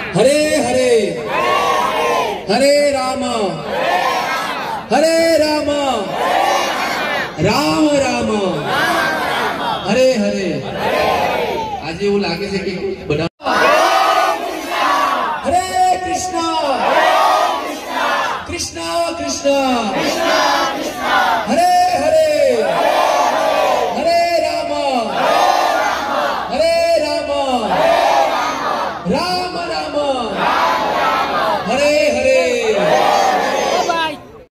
हरे हरे हरे राम हरे राम राम राम हरे हरे। आज એવું લાગે છે કે બધા हरे कृष्णा कृष्णा कृष्णा